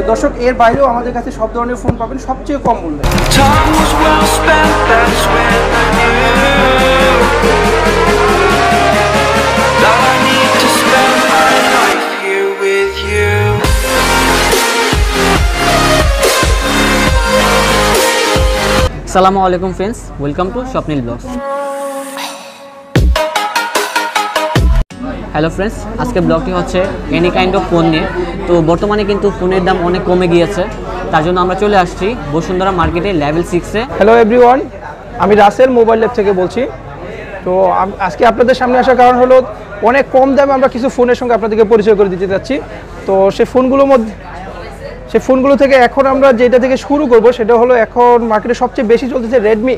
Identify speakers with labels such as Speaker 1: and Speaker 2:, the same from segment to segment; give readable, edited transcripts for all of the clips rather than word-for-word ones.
Speaker 1: দর্শক এর বাইরেও আমাদের কাছে সব ধরনের ফোন পাবেন সবচেয়ে কম মূল্যে।
Speaker 2: আসসালামু আলাইকুম friends, welcome to Swapnil blogs. Hello friends, আজকে ব্লগটি হচ্ছে এনি কাইন্ড অফ ফোন নিয়ে। তো বর্তমানে কিন্তু ফোনের দাম অনেক কমে গিয়েছে, তার জন্য আমরা চলে আসছি বসুন্ধরা মার্কেটে লেভেল 6-এ।
Speaker 1: হ্যালো এভরিওয়ান, আমি রাসেল মোবাইল ল্যাব থেকে বলছি। তো আজকে আপনাদের সামনে আসার কারণ হলো অনেক কম দামে আমরা কিছু ফোনের সঙ্গে আপনাদেরকে পরিচয় করে দিতে যাচ্ছি। তো সেই ফোনগুলো থেকে এখন আমরা যেটা থেকে শুরু করব সেটা হলো এখন মার্কেটে সবচেয়ে বেশি চলতেছে Redmi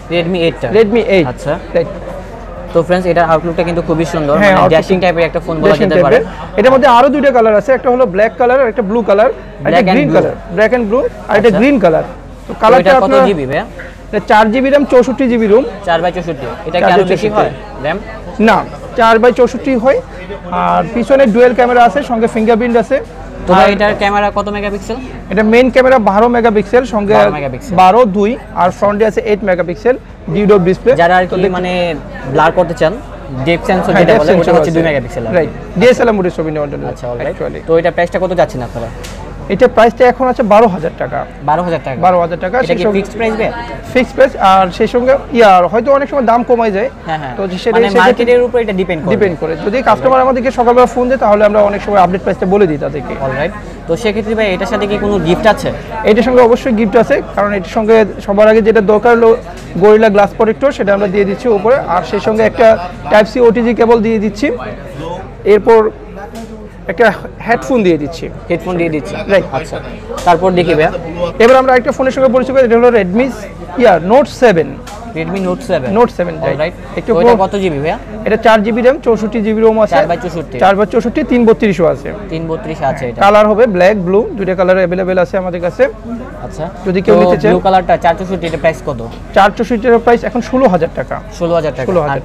Speaker 1: 8।
Speaker 2: আচ্ছা, তো ফ্রেন্ডস এটার আউটলুকটা কিন্তু খুবই সুন্দর, মানে ড্যাশিং টাইপের একটা ফোন বলা যেতে পারে।
Speaker 1: এটার মধ্যে আরো দুইটা কালার আছে, একটা হলো ব্ল্যাক কালার আর একটা ব্লু কালার, আর একটা green colour, black and blue, আর এটা গ্রিন কালার। তো কালারটা
Speaker 2: কত জিবি ভাই?
Speaker 1: এটা 4GB RAM 64GB ROM।
Speaker 2: 4/64 এটা কি আরো বেশি হয় RAM?
Speaker 1: না, 4/64 হয়। আর পিছনে ডুয়াল ক্যামেরা আছে, সঙ্গে ফিঙ্গারপ্রিন্ট আছে।
Speaker 2: তো ভাই এটার ক্যামেরা কত মেগাপিক্সেল?
Speaker 1: এটা মেইন ক্যামেরা 12 মেগাপিক্সেল, সঙ্গে 12/2, আর ফ্রন্টে আছে 8 মেগাপিক্সেল ডিউড ডিসপ্লে।
Speaker 2: যারা আর কি মানে ব্লার করতে চান, ডেপথ সেন্সর যেটা বলে ওটা হচ্ছে 2 মেগাপিক্সেল,
Speaker 1: রাইট। ডিএসএলআর মোডে ছবি নেওয়ার জন্য।
Speaker 2: আচ্ছা, অলরাইট। তো এটা প্রাইসটা কত যাচ্ছেন আপনারা?
Speaker 1: এটা প্রাইসটা এখন আছে 12,000 টাকা।
Speaker 2: 12,000 টাকা?
Speaker 1: 12,000 টাকা।
Speaker 2: এটা কি ফিক্সড প্রাইস বে?
Speaker 1: Fixed price. আর সেই সঙ্গে হয়তো অনেক সময় দাম কমায় যায়।
Speaker 2: হ্যাঁ,
Speaker 1: তো সেটা
Speaker 2: মানে মার্কেটের উপর এটা ডিপেন্ড করে।
Speaker 1: যদি কাস্টমার আমাদেরকে সকালবেলা ফোন দেয় তাহলে আমরা অনেক সময় আপডেট প্রাইসটা বলে দিই তাদেরকে।
Speaker 2: অলরাইট। তো সেক্ষেত্রে ভাই এটার সাথে কি কোনো গিফট আছে?
Speaker 1: এটার সঙ্গে অবশ্যই গিফট আছে, কারণ এটার সঙ্গে সবার আগে যেটা দরকার হলো গরিলা গ্লাস প্রোটেক্টর, সেটা আমরা দিয়ে দিচ্ছি উপরে। আর সেই সঙ্গে একটা টাইপ সি ওটিজি কেবল দিয়ে দিচ্ছি। এরপর একটা হেডফোন দিয়ে দিচ্ছি। রাইট।
Speaker 2: আচ্ছা, তারপর দেখি ভাই
Speaker 1: এবার আমরা একটা ফোনের সঙ্গে পরিচয় করি। এটা হলো Redmi Note 7।
Speaker 2: Redmi Note 7।
Speaker 1: Right.
Speaker 2: একটু কত জিবি ভাই?
Speaker 1: এটা 4GB RAM 64GB ROM আছে। 4/64 332 আছে।
Speaker 2: 332 আছে। এটা
Speaker 1: কালার হবে ব্ল্যাক ব্লু, দুইটা কালার अवेलेबल আছে আমাদের কাছে।
Speaker 2: আচ্ছা,
Speaker 1: যদি কেউ নিতে চায়।
Speaker 2: ব্লু কালারটা 464 এর প্রাইস কত?
Speaker 1: 464 এর প্রাইস এখন 16,000 টাকা।
Speaker 2: 16,000 টাকা। আর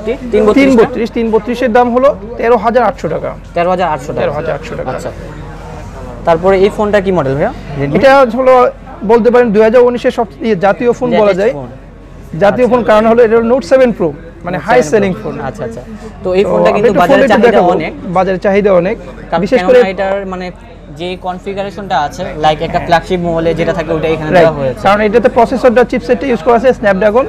Speaker 1: 332 এর দাম হলো 13,800 টাকা।
Speaker 2: 13,800 টাকা। আচ্ছা, তারপরে এই ফোনটা কি মডেল ভাইয়া?
Speaker 1: এটা হলো বলতে পারেন 2019 এর সবচেয়ে জাতীয় ফোন বলা যায়। জাতীয় ফোন কারণ হলো এটা Note 7 Pro, মানে হাই সেলিং ফোন।
Speaker 2: আচ্ছা। তো এই ফোনটা কিন্তু
Speaker 1: বাজারে চাহিদা অনেক, বিশেষ করে
Speaker 2: এটার মানে যে কনফিগারেশনটা আছে লাইক একটা ফ্ল্যাগশিপ মোবাইলে যেটা থাকে ওটা এখানে দেওয়া হয়েছে।
Speaker 1: কারণ এটাতে প্রসেসরটা চিপসেটটা ইউজ করা আছে Snapdragon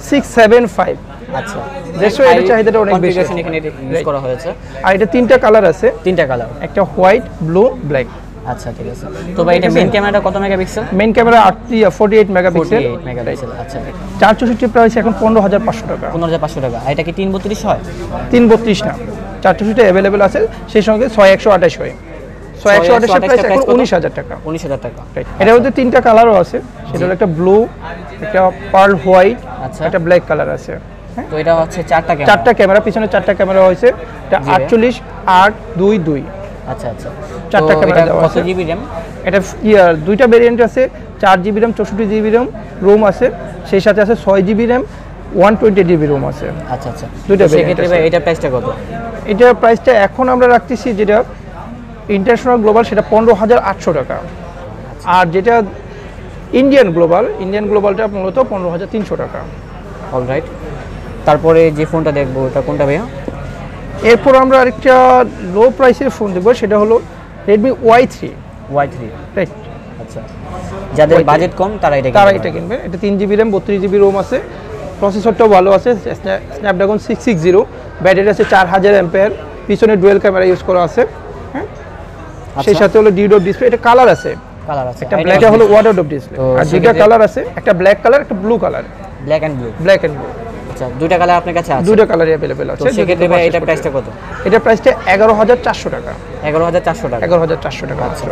Speaker 1: 675।
Speaker 2: আচ্ছা,
Speaker 1: দেশে এটা চাহিদাটা অনেক বেশি,
Speaker 2: এখানে ইউজ করা হয়েছে।
Speaker 1: আর এটা তিনটা কালার আছে।
Speaker 2: একটা
Speaker 1: হোয়াইট, ব্লু, ব্ল্যাক।
Speaker 2: আচ্ছা, ঠিক আছে। তো ভাই এটা মেইন ক্যামেরাটা কত মেগাপিক্সেল?
Speaker 1: Main camera 48 megapixel.
Speaker 2: আচ্ছা,
Speaker 1: 464 প্রাইস এখন 15,500 টাকা।
Speaker 2: 15,500 টাকা। এটা কি 332 হয়?
Speaker 1: 332 না, 464 अवेलेबल আছে, সেই সঙ্গে 6128 হয়। 6128 প্রাইস এখন 19,000 টাকা।
Speaker 2: 19,000 টাকা।
Speaker 1: এটার মধ্যে তিনটা কালারও আছে, সেটা হলো একটা ব্লু, একটা পার্ল হোয়াইট, একটা ব্ল্যাক কালার আছে।
Speaker 2: তো এটা হচ্ছে চারটা
Speaker 1: ক্যামেরা, পিছনে চারটা ক্যামেরা হয়েছে। এটা 48 8 2 2।
Speaker 2: আচ্ছা,
Speaker 1: চারটা ক্যামেরা দেওয়া আছে।
Speaker 2: কত জিবি RAM?
Speaker 1: এটা দুইটা ভেরিয়েন্ট আছে, 4GB RAM 64GB ROM আছে, সেই সাথে আছে 6GB RAM 128GB ROM আছে।
Speaker 2: আচ্ছা,
Speaker 1: দুইটা ভেরিয়েন্ট।
Speaker 2: সেক্ষেত্রে ভাই এটা প্রাইসটা কত?
Speaker 1: এটার প্রাইসটা এখন আমরা রাখতেছি যেটা ইন্টারন্যাশনাল গ্লোবাল সেটা 15,800 টাকা। আর যেটা ইন্ডিয়ান গ্লোবালটা মূলত 15,300 টাকা।
Speaker 2: অলরাইট। তারপরে যে ফোনটা দেখবো ওটা কোনটা ভাইয়া?
Speaker 1: এরপর আমরা আরেকটা লো প্রাইসের ফোন দেখবো, সেটা হলো Redmi Y3। রাইট।
Speaker 2: আচ্ছা, যাদের বাজেট কম তারা এটা
Speaker 1: কিনবে। এটা 3GB RAM 32GB ROM আছে, প্রসেসরটাও ভালো আছে, Snapdragon 660, ব্যাটারি আছে 4000 mAh, পিছনে ডুয়াল ক্যামেরা ইউজ করা আছে। হ্যাঁ, সেই সাথে হলো ডিউড ডিসপ্লে। এটা কালার আছে, একটা ব্ল্যাক হলো ওয়াটার ড্রপ ডিসপ্লে, আর দুইটা কালার আছে, একটা ব্ল্যাক কালার, একটা blue colour.
Speaker 2: Black and blue. আচ্ছা, দুইটা কালার আপনার কাছে আছে? দুইটা কালারই अवेलेबल আছে। তো সেক্ষেত্রে ভাই এটা প্রাইসটা কত?
Speaker 1: এটা প্রাইসটা 11,400 টাকা।
Speaker 2: 11,400 টাকা।
Speaker 1: 11,400 টাকা। আচ্ছা,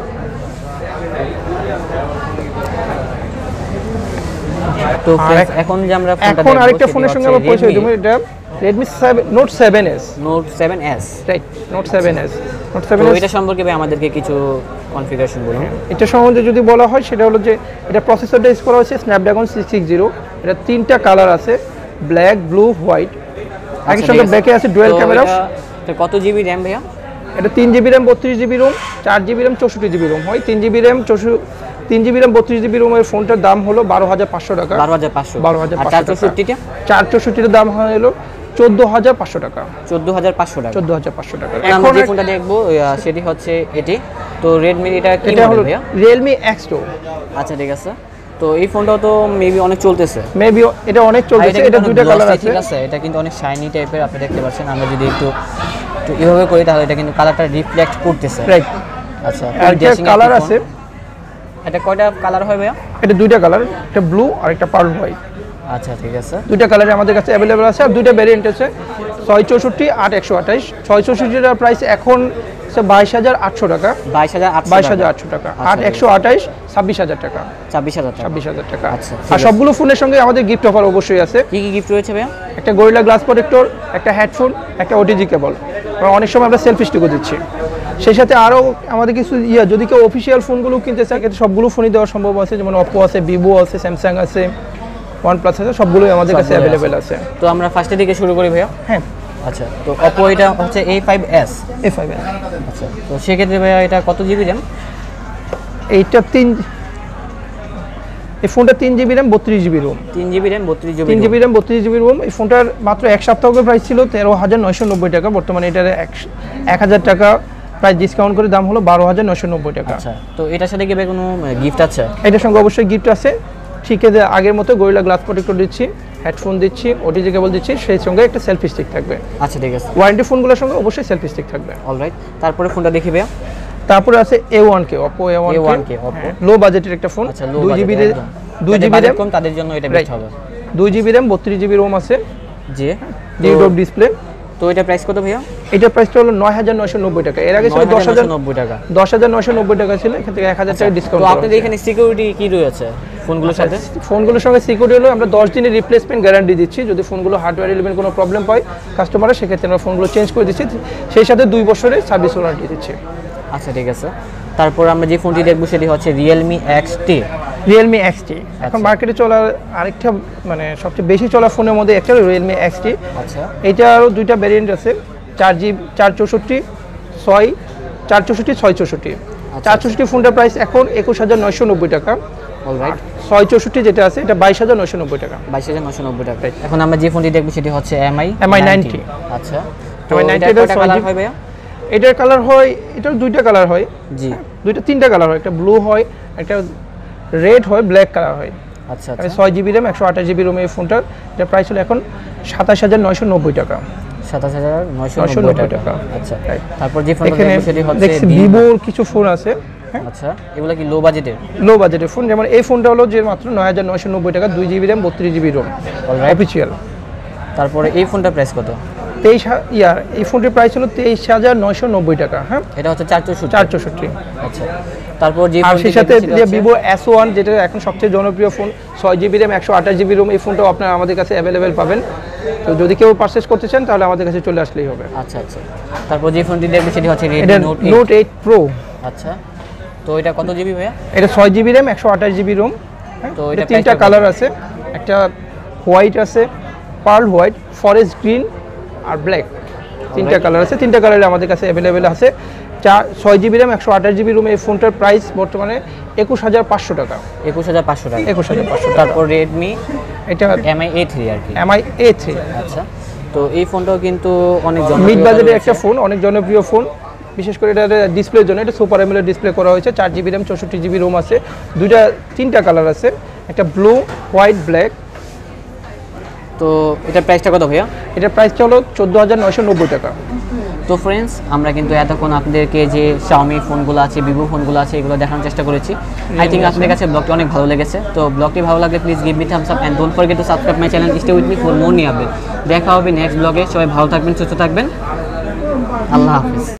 Speaker 2: তো এখন যে আমরা ফোনটা
Speaker 1: দেখব, আরেকটা ফোনের সঙ্গে আমরা পরিচয় দেব। এটা Redmi Note 7s। Right, Note 7s।
Speaker 2: তো এটা সম্পর্কে ভাই আমাদেরকে কিছু কনফিগারেশন বলুন।
Speaker 1: এটা সম্বন্ধে যদি বলা হয় সেটা হলো যে এটা প্রসেসরটা ইউজ করা হয়েছে Snapdragon 660। এটা তিনটা কালার আছে, ব্ল্যাক, ব্লু, হোয়াইট। একই সঙ্গে ব্যাকে আছে ডুয়াল ক্যামেরা।
Speaker 2: তো কত জিবি RAM ভাইয়া?
Speaker 1: এটা 3GB RAM 32GB ROM 4GB RAM 64GB ROM হয়। 3GB RAM 32GB ROM এর ফোনটার দাম হলো 12,500 টাকা।
Speaker 2: 12,500 আর
Speaker 1: 464 এর দাম হলো 14,500 টাকা।
Speaker 2: 14,500 টাকা।
Speaker 1: 14,500 টাকা।
Speaker 2: এখন যে ফোনটা দেখবো সেটি হচ্ছে এটি। তো Redmi এটা কি
Speaker 1: এটা
Speaker 2: মডেল
Speaker 1: হলো
Speaker 2: ভাইয়া?
Speaker 1: Realme X2।
Speaker 2: আচ্ছা ঠিক আছে। তো এই ফোনটাও তো মেবি অনেক চলতেছে।
Speaker 1: মেবি এটা অনেক চলতেছে। এটা দুইটা কালার আছে।
Speaker 2: ঠিক আছে, এটা কিন্তু অনেক শাইনি টাইপের আপনি দেখতে পাচ্ছেন। আমরা যদি একটু এভাবে করি তাহলে এটা কিন্তু কালারটা রিফ্লেক্ট করতেছে।
Speaker 1: রাইট।
Speaker 2: আচ্ছা,
Speaker 1: আর একটা কালার আছে।
Speaker 2: এটা কয়টা কালার হয় ভাইয়া?
Speaker 1: এটা দুইটা কালার, একটা ব্লু আর একটা পার্ল হোয়াইট।
Speaker 2: আচ্ছা ঠিক আছে।
Speaker 1: দুইটা কালারে আমাদের কাছে अवेलेबल আছে। আর দুইটা ভেরিয়েন্ট আছে 664 8 128। 664 এর প্রাইস এখন 22,800 টাকা।
Speaker 2: 22,800
Speaker 1: টাকা। 8 128 26,000 টাকা।
Speaker 2: 26,000
Speaker 1: টাকা।
Speaker 2: আচ্ছা,
Speaker 1: আর সবগুলো ফোনের সঙ্গে আমাদের গিফট অফার অবশ্যই আছে।
Speaker 2: কি কি গিফট রয়েছে ভাইয়া?
Speaker 1: একটা গরিলা গ্লাস প্রোটেক্টর, একটা হেডফোন, একটা ওটিজি কেবল। অনেক সময় আমরা সেলফি স্টিকও দিচ্ছি। সেই সাথে আরও আমাদের কিছু যদি কেউ অফিসিয়াল ফোনগুলো কিনতে চায় সবগুলো ফোনই দেওয়া সম্ভব আছে। যেমন Oppo আছে, Vivo আছে, Samsung আছে, OnePlus আছে, সবগুলোই আমাদের কাছে অ্যাভেলেবেল আছে।
Speaker 2: তো আমরা ফার্স্টে দিকে শুরু করি ভাইয়া।
Speaker 1: হ্যাঁ।
Speaker 2: আচ্ছা, তো Oppo এটা হচ্ছে A5s। আচ্ছা, তো সেক্ষেত্রে ভাইয়া এটা কত জিবি র্যাম?
Speaker 1: এইটা এই ফোনটা 3GB RAM 32GB ROM।
Speaker 2: 3GB RAM 32GB
Speaker 1: 3GB RAM 32GB ROM। এই ফোনটার মাত্র এক সপ্তাহ আগে প্রাইস ছিল 13,990 টাকা। বর্তমানে এটার 1,000 টাকা প্রাইস ডিসকাউন্ট করে দাম হলো 12,990 টাকা।
Speaker 2: আচ্ছা, তো এটার সাথে কি ভাই কোনো গিফট আছে?
Speaker 1: এটার সঙ্গে অবশ্যই গিফট আছে। ঠিক আছে, আগের মতো গরিলা গ্লাস প্রোটেক্টর দিচ্ছি, হেডফোন দিচ্ছি, ওটিজি কেবল দিচ্ছি, সেই সঙ্গে একটা সেলফি স্টিক থাকবে।
Speaker 2: আচ্ছা ঠিক আছে।
Speaker 1: ওয়ারেন্টি ফোনগুলোর সঙ্গে অবশ্যই সেলফি স্টিক থাকবে।
Speaker 2: অলরাইট, তারপরে ফোনটা দেখি ভাইয়া।
Speaker 1: তারপরে আছে A1K, Oppo A1K, লো বাজেটের একটা ফোন।
Speaker 2: আচ্ছা,
Speaker 1: 2GB
Speaker 2: RAM কম তাদের জন্য এটা বেস্ট হবে।
Speaker 1: 2GB RAM 32GB ROM আছে।
Speaker 2: জি।
Speaker 1: Dewdrop display.
Speaker 2: তো এটা প্রাইস কত ভাইয়া?
Speaker 1: এটার প্রাইসটা হলো 9,990 টাকা। এর আগে ছিল
Speaker 2: 10,990 টাকা।
Speaker 1: 10,990 টাকা ছিল, এখান থেকে 1,000 টাকা ডিসকাউন্ট।
Speaker 2: তো আপনাদের এখানে সিকিউরিটি কি রয়েছে ফোনগুলোর সাথে?
Speaker 1: ফোনগুলোর সঙ্গে সিকিউরিটি হলো আমরা 10 দিনের রিপ্লেসমেন্ট গ্যারান্টি দিচ্ছি। যদি ফোনগুলো হার্ডওয়্যার এলিমেন্ট কোনো প্রবলেম পায় কাস্টমারের, সেক্ষেত্রে আমরা ফোনগুলো চেঞ্জ করে দিচ্ছি। সেই সাথে 2 বছরের সার্ভিস ওয়ারেন্টি দিচ্ছি।
Speaker 2: আচ্ছা ঠিক আছে। তারপর আমরা যে ফোনটি দেখবো সেটি হচ্ছে Realme XT।
Speaker 1: Realme XT এখন মার্কেটে চলা আরেকটা মানে সবচেয়ে বেশি চলা ফোনের মধ্যে একটা Realme XT।
Speaker 2: আচ্ছা,
Speaker 1: এইটারও দুইটা ভ্যারিয়েন্ট আছে, 4GB 464 664। 464 ফোনটার প্রাইস এখন 21,990 টাকা।
Speaker 2: অলরাইট।
Speaker 1: 664 যেটা আছে এটা 22,990 টাকা।
Speaker 2: 22,990 টাকা। এখন আমরা যে ফোনটি দেখবো সেটি হচ্ছে MI 90। আচ্ছা, তো
Speaker 1: MI 90
Speaker 2: এটা কয়টা কালার হয় ভাইয়া?
Speaker 1: এটার কালার হয়, এটার দুইটা কালার হয়।
Speaker 2: জি,
Speaker 1: তিনটা কালার হয়, একটা ব্লু হয়, একটা রেড হয়, ব্ল্যাক কালার হয়।
Speaker 2: আচ্ছা আচ্ছা।
Speaker 1: 6GB RAM 128GB ROM এই ফোনটা, এটার প্রাইস হলো এখন 27,990 টাকা।
Speaker 2: 27,990 টাকা। আচ্ছা, তারপর যে ফোনটা
Speaker 1: এখানে
Speaker 2: দেখবো সেটি হচ্ছে
Speaker 1: ভিভোর কিছু ফোন আছে।
Speaker 2: আচ্ছা, এগুলো কি লো বাজেটের?
Speaker 1: লো বাজেটের ফোন, যেমন এই ফোনটা হলো যে মাত্র 9,990 টাকা, 2GB RAM 32GB ROM official.
Speaker 2: তারপরে এই ফোনটা প্রাইস কত?
Speaker 1: এই ফোনটির প্রাইস হলো 23,990 টাকা। হ্যাঁ,
Speaker 2: এটা হচ্ছে 464।
Speaker 1: আচ্ছা,
Speaker 2: তারপর যে
Speaker 1: আর সেই সাথে ভিভো S1 যেটা এখন সবচেয়ে জনপ্রিয় phone, 6GB RAM 128GB ROM, এই ফোনটাও আপনারা আমাদের কাছে অ্যাভেলেবেল পাবেন। তো যদি কেউ পারচেজ করতে চান তাহলে আমাদের কাছে চলে আসলেই হবে।
Speaker 2: আচ্ছা আচ্ছা। তারপর যে ফোনটি দেখবে সেটি হচ্ছে
Speaker 1: এটা
Speaker 2: Redmi
Speaker 1: Note 8 Pro।
Speaker 2: আচ্ছা, তো এটা কত জিবি ভাইয়া?
Speaker 1: এটা 6GB RAM 128GB ROM।
Speaker 2: তো এটা
Speaker 1: তিনটা কালার আছে, একটা হোয়াইট আছে, পার্ল হোয়াইট, ফরেস্ট গ্রিন আর ব্ল্যাক। তিনটা কালার আছে, তিনটা কালারে আমাদের কাছে অ্যাভেলেবেল আছে। 6GB RAM 128GB ROM এই ফোনটার প্রাইস বর্তমানে 21,500 টাকা।
Speaker 2: 21,500 টাকা।
Speaker 1: 21,500 টাকা।
Speaker 2: তারপর Redmi
Speaker 1: এটা
Speaker 2: MI A3 আর কি।
Speaker 1: MI A3।
Speaker 2: আচ্ছা, তো এই ফোনটাও কিন্তু অনেক
Speaker 1: মিড বাজেটের একটা ফোন, অনেক জনপ্রিয় ফোন। বিশেষ করে এটা ডিসপ্লের জন্য এটা সুপার অ্যামোলেড ডিসপ্লে করা হয়েছে। 4GB RAM 64GB ROM আছে। তিনটা কালার আছে, একটা ব্লু, হোয়াইট, ব্ল্যাক।
Speaker 2: তো এটার প্রাইসটা কত ভাইয়া?
Speaker 1: এটার প্রাইসটা হলো 14,990 টাকা।
Speaker 2: তো ফ্রেন্ডস, আমরা কিন্তু এতক্ষণ আপনাদেরকে যে Xiaomi ফোনগুলো আছে, Vivo ফোনগুলো আছে, এগুলো দেখানোর চেষ্টা করেছি। আই থিঙ্ক আপনাদের কাছে ব্লগটি অনেক ভালো লেগেছে। তো ব্লগটি ভালো লাগলে please give me thumbs up and don't forget to subscribe my channel, stay with me for more new update. দেখা হবে নেক্সট ব্লগে। সবাই ভালো থাকবেন, সুস্থ থাকবেন। আল্লাহ হাফিজ।